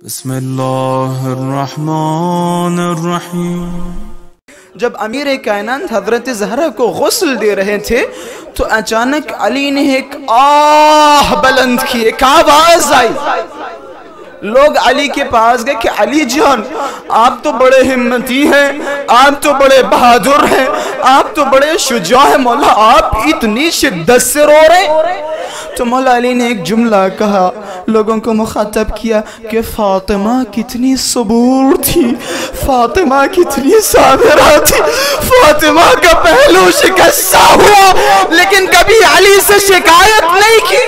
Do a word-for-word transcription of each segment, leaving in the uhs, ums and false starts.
بسم اللہ الرحمن الرحیم۔ جب امیر کائنات حضرت زہرا کو غسل دے رہے تھے تو اچانک علی نے ایک آہ بلند کی، ایک آواز آئی۔ لوگ علی کے پاس گئے کہ علی جان آپ تو بڑے ہمتی ہیں، آپ تو بڑے بہادر ہیں، آپ تو بڑے شجاع ہیں، مولا آپ اتنی شدت سے رو رہے؟ تو مولا علی نے ایک جملہ کہا، لوگوں کو مخاطب کیا کہ فاطمہ کتنی صبور تھی، فاطمہ کتنی صابرہ تھی، فاطمہ کا پہلو شکستہ ہوا لیکن کبھی علی سے شکایت نہیں کی۔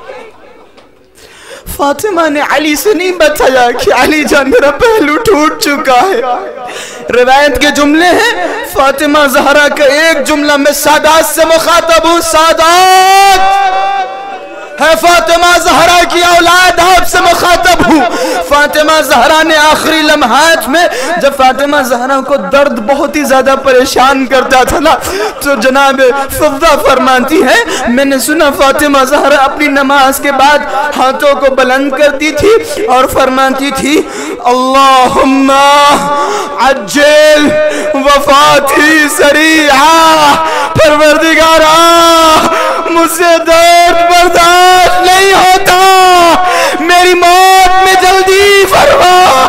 فاطمہ نے علی سے نہیں بتایا کہ علی جان میرا پہلو ٹوٹ چکا ہے۔ روایت کے جملے ہیں، فاطمہ زہرا کا ایک جملہ میں سادات سے مخاطب ہوں، سادات ہے فاطمہ زہرا کی اولاد، آپ سے مخاطب ہوں۔ فاطمہ زہرا نے آخری لمحات میں جب فاطمہ زہرا کو درد بہت ہی زیادہ پریشان کرتا تھا نا تو جناب فضہ فرماتی ہے میں نے سنا فاطمہ زہرا اپنی نماز کے بعد ہاتھوں کو بلند کرتی تھی اور فرماتی تھی اللہم عجل وفاتی سریعا، پروردگارا مجھ سے درد برداشت نہیں ہوتا، میری موت میں جلدی فرما،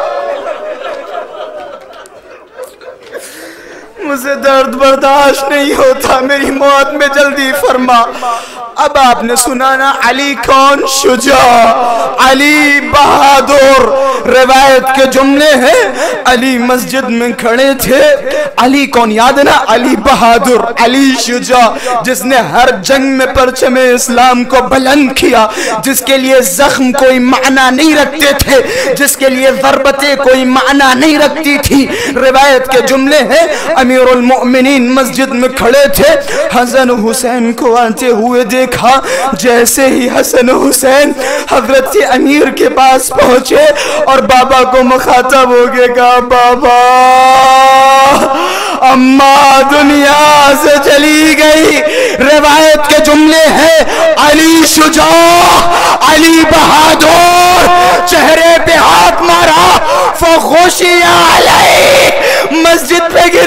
مجھے درد برداشت نہیں ہوتا، میری موت میں جلدی فرما۔ اب آپ نے سنا نا علی کون؟ شجاع، علی بہادر۔ روایت کے جملے ہیں علی مسجد میں کھڑے تھے، علی کون یاد ہے نا؟ علی بہادر، علی شجاع، جس نے ہر جنگ میں پرچم اسلام کو بلند کیا، جس کے لیے زخم کوئی معنی نہیں رکھتے تھے، جس کے لیے ضربتیں کوئی معنی نہیں رکھتی تھی۔ روایت کے جملے ہیں امیر المؤمنین مسجد میں کھڑے تھے، حسن حسین کو آتے ہوئے دیکھا، جیسے ہی حسن حسین حضرت امیر کے پاس پہنچے اور بابا کو مخاطب ہو گئے کہا بابا اماں دنیا سے چلی گئی۔ روایت کے جملے ہیں علی شجاع، علی بہادر، چہرے پہ ہاتھ مارا فخوشی علیہ، مسجد پہ گر